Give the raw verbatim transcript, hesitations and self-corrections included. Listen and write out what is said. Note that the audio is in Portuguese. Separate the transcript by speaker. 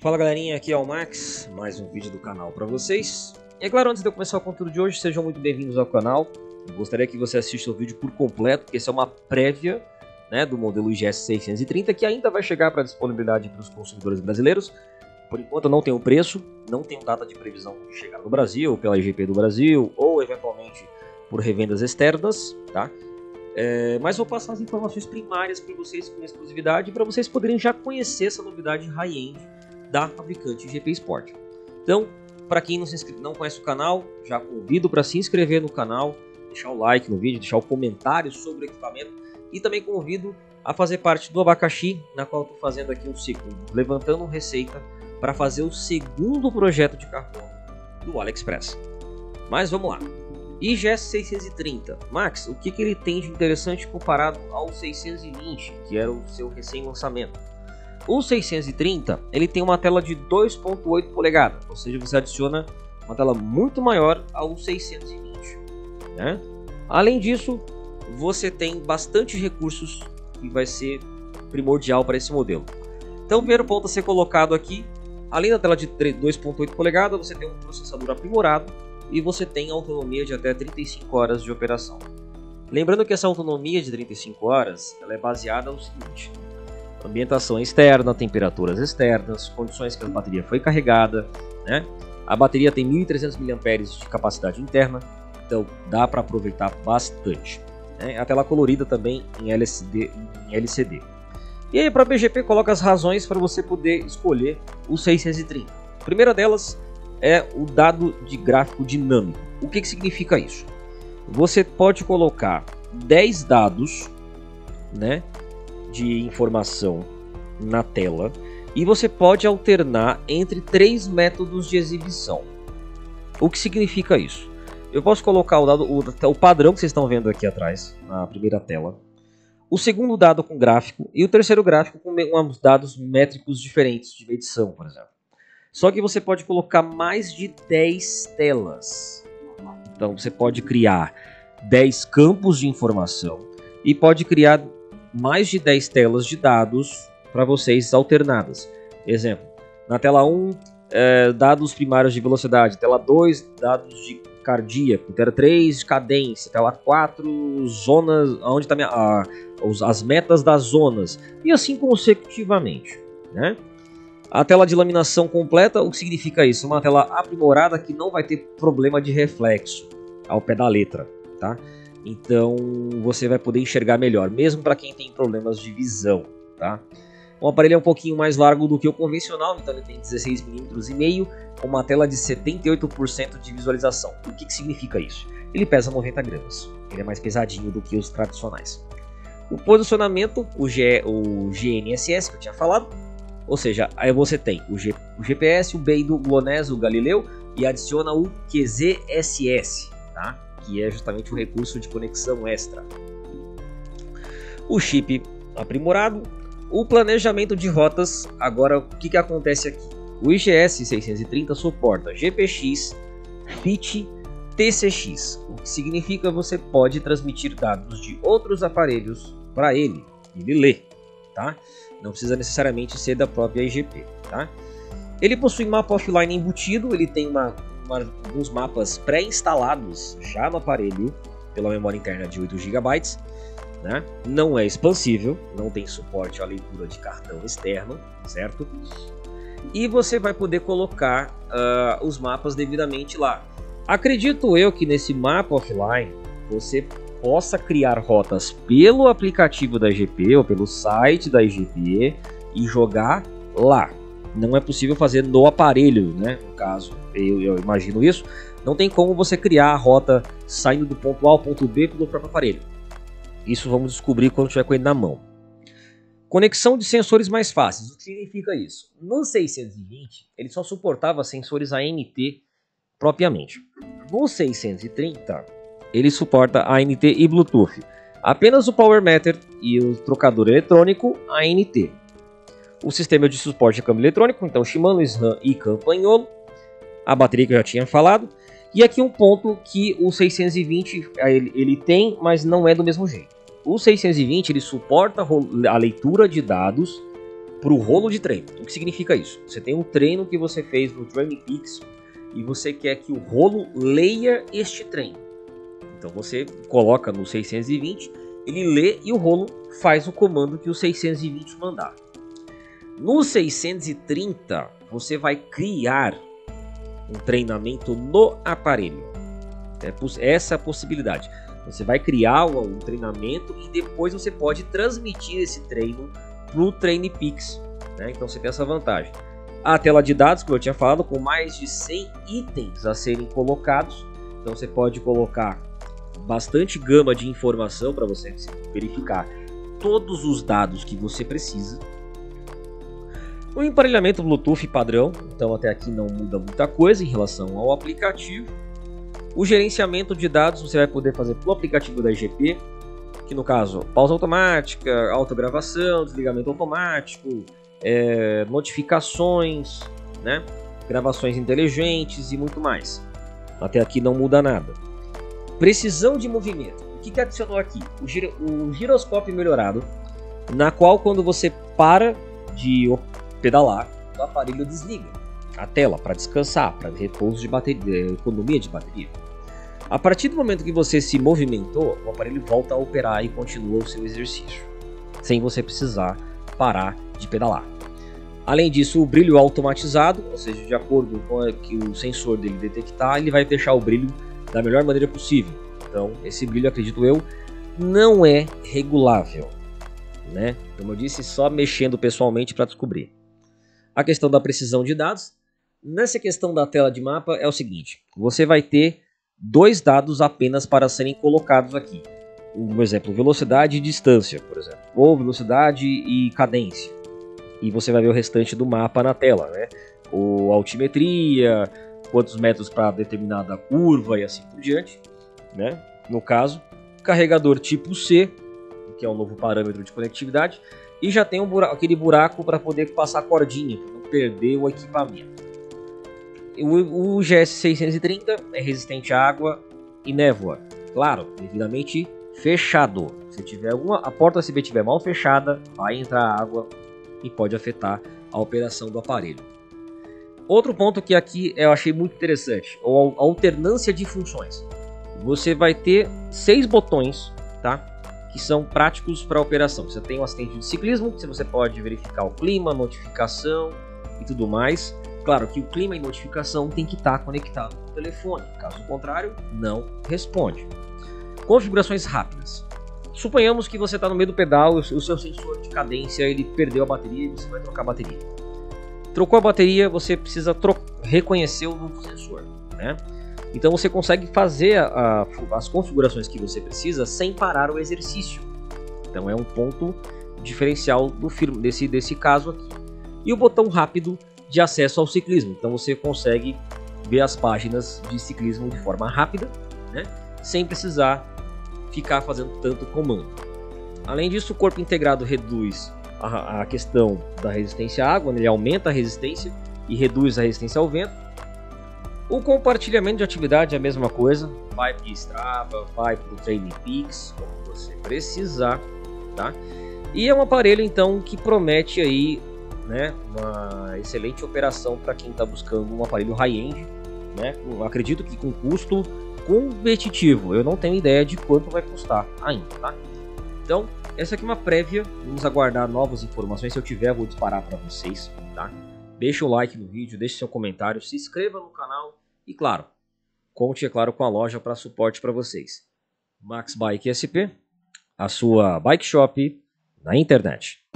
Speaker 1: Fala galerinha, aqui é o Max, mais um vídeo do canal para vocês. E é claro, antes de eu começar o conteúdo de hoje, sejam muito bem-vindos ao canal. Eu gostaria que você assista o vídeo por completo, porque essa é uma prévia, né, do modelo I G S seiscentos e trinta, que ainda vai chegar para disponibilidade para os consumidores brasileiros. Por enquanto não tem o preço, não tem data de previsão de chegar no Brasil, pela I G P do Brasil, ou eventualmente por revendas externas, tá? É, mas vou passar as informações primárias para vocês com exclusividade, para vocês poderem já conhecer essa novidade high-end da fabricante G P Sport. Então, para quem não, se inscreve, não conhece o canal, já convido para se inscrever no canal, deixar o like no vídeo, deixar o comentário sobre o equipamento e também convido a fazer parte do abacaxi, na qual estou fazendo aqui um ciclo, levantando receita para fazer o segundo projeto de carbono do AliExpress. Mas vamos lá. I G S seiscentos e trinta. Max, o que, que ele tem de interessante comparado ao seiscentos e vinte, que era o seu recém-lançamento? O seiscentos e trinta, ele tem uma tela de dois ponto oito polegadas, ou seja, você adiciona uma tela muito maior ao seiscentos e vinte, né? Além disso, você tem bastante recursos que vai ser primordial para esse modelo. Então, o primeiro ponto a ser colocado aqui, além da tela de dois ponto oito polegadas, você tem um processador aprimorado e você tem autonomia de até trinta e cinco horas de operação. Lembrando que essa autonomia de trinta e cinco horas ela é baseada no seguinte: ambientação externa, temperaturas externas, condições que a bateria foi carregada, né? A bateria tem mil e trezentos miliampères hora de capacidade interna, então dá para aproveitar bastante, né? A tela colorida também em L C D, em L C D. E aí, para a B G P, coloca as razões para você poder escolher o seiscentos e trinta. A primeira delas é o dado de gráfico dinâmico. O que, que significa isso? Você pode colocar dez dados, né, de informação na tela e você pode alternar entre três métodos de exibição. O que significa isso? Eu posso colocar o dado, o, o padrão que vocês estão vendo aqui atrás, na primeira tela, o segundo dado com gráfico e o terceiro gráfico com uns dados métricos diferentes de medição, por exemplo. Só que você pode colocar mais de dez telas. Então você pode criar dez campos de informação e pode criar mais de dez telas de dados para vocês alternadas. Exemplo, na tela um, é, dados primários de velocidade, tela dois, dados de cardíaco, tela três, cadência, tela quatro, zonas, onde está a, as metas das zonas, e assim consecutivamente, né? A tela de laminação completa, o que significa isso? Uma tela aprimorada que não vai ter problema de reflexo ao pé da letra, tá? Então você vai poder enxergar melhor, mesmo para quem tem problemas de visão, tá? O aparelho é um pouquinho mais largo do que o convencional, então ele tem dezesseis milímetros e meio, com uma tela de setenta e oito por cento de visualização. O que, que significa isso? Ele pesa noventa gramas, ele é mais pesadinho do que os tradicionais. O posicionamento, o, G, o G N S S que eu tinha falado, ou seja, aí você tem o, G, o G P S, o Beidou, o GLONASS, o Galileu e adiciona o Q Z S S, tá? Que é justamente o recurso de conexão extra. O chip aprimorado, o planejamento de rotas. Agora, o que, que acontece aqui? O I G S seiscentos e trinta suporta G P X, F I T, T C X, o que significa que você pode transmitir dados de outros aparelhos para ele, ele lê, tá? Não precisa necessariamente ser da própria I G P, tá? Ele possui mapa offline embutido, ele tem uma, uma, alguns mapas pré-instalados já no aparelho pela memória interna de oito gigabytes, né? Não é expansível, não tem suporte à leitura de cartão externo, certo? E você vai poder colocar uh, os mapas devidamente lá. Acredito eu que nesse mapa offline você possa criar rotas pelo aplicativo da I G P ou pelo site da I G P e jogar lá. Não é possível fazer no aparelho, né? No caso, eu, eu imagino isso. Não tem como você criar a rota saindo do ponto A ao ponto B pelo próprio aparelho. Isso vamos descobrir quando tiver com ele na mão. Conexão de sensores mais fáceis. O que significa isso? No seiscentos e vinte, ele só suportava sensores A N T propriamente. No seiscentos e trinta, ele suporta A N T e Bluetooth. Apenas o Power Meter e o trocador eletrônico A N T. O sistema de suporte a câmbio eletrônico, então Shimano, SRAM e Campagnolo. A bateria que eu já tinha falado. E aqui um ponto que o seiscentos e vinte ele, ele tem, mas não é do mesmo jeito. O seiscentos e vinte ele suporta a leitura de dados para o rolo de treino. O que significa isso? Você tem um treino que você fez no TrainingPeaks e você quer que o rolo leia este treino. Então você coloca no seiscentos e vinte, ele lê e o rolo faz o comando que o seiscentos e vinte mandar. No seiscentos e trinta, você vai criar um treinamento no aparelho. Essa é a possibilidade. Você vai criar um treinamento e depois você pode transmitir esse treino para o TrainingPeaks, né? Então você tem essa vantagem. A tela de dados, como eu tinha falado, com mais de cem itens a serem colocados. Então você pode colocar bastante gama de informação para você verificar todos os dados que você precisa. O emparelhamento Bluetooth padrão, então até aqui não muda muita coisa em relação ao aplicativo. O gerenciamento de dados você vai poder fazer pelo aplicativo da I G P, que no caso, pausa automática, autogravação, desligamento automático, é, notificações, né? Gravações inteligentes e muito mais. Até aqui não muda nada. Precisão de movimento. O que, que adicionou aqui? O, giro, o giroscópio melhorado, na qual quando você para de pedalar, o aparelho desliga a tela para descansar, para repouso de bateria, economia de bateria. A partir do momento que você se movimentou, o aparelho volta a operar e continua o seu exercício, sem você precisar parar de pedalar. Além disso, o brilho automatizado, ou seja, de acordo com o que o sensor dele detectar, ele vai deixar o brilho da melhor maneira possível. Então, esse brilho, acredito eu, não é regulável, né? Como eu disse, só mexendo pessoalmente para descobrir. A questão da precisão de dados. Nessa questão da tela de mapa é o seguinte, você vai ter dois dados apenas para serem colocados aqui. Um exemplo, velocidade e distância, por exemplo, ou velocidade e cadência. E você vai ver o restante do mapa na tela, né? Ou altimetria, quantos metros para determinada curva e assim por diante, né? No caso, carregador tipo C, que é um novo parâmetro de conectividade, e já tem um buraco, aquele buraco para poder passar cordinha, para não perder o equipamento. O, o G S seiscentos e trinta é resistente à água e névoa, claro, devidamente fechado. Se tiver uma, a porta U S B estiver mal fechada, vai entrar água e pode afetar a operação do aparelho. Outro ponto que aqui eu achei muito interessante, a alternância de funções. Você vai ter seis botões, tá? Que são práticos para a operação. Você tem um assistente de ciclismo, que você pode verificar o clima, notificação e tudo mais. Claro que o clima e notificação tem que estar conectado com o telefone, caso contrário, não responde. Configurações rápidas. Suponhamos que você está no meio do pedal, o seu sensor de cadência ele perdeu a bateria e você vai trocar a bateria. Trocou a bateria, você precisa reconhecer o novo sensor, né? Então você consegue fazer a, a, as configurações que você precisa sem parar o exercício. Então é um ponto diferencial do firme, desse, desse caso aqui. E o botão rápido de acesso ao ciclismo. Então você consegue ver as páginas de ciclismo de forma rápida, né? Sem precisar ficar fazendo tanto comando. Além disso, o corpo integrado reduz a, a questão da resistência à água, né? Ele aumenta a resistência e reduz a resistência ao vento. O compartilhamento de atividade é a mesma coisa, vai para o Strava, vai para o TrainingPeaks, como você precisar, tá? E é um aparelho então que promete aí, né, uma excelente operação para quem está buscando um aparelho high-end, né? Eu acredito que com custo competitivo, eu não tenho ideia de quanto vai custar ainda, tá? Então, essa aqui é uma prévia, vamos aguardar novas informações, se eu tiver eu vou disparar para vocês, tá? Deixa o like no vídeo, deixe seu comentário, se inscreva no canal e, claro, conte, é claro, com a loja para suporte para vocês. Max Bike S P, a sua bike shop na internet.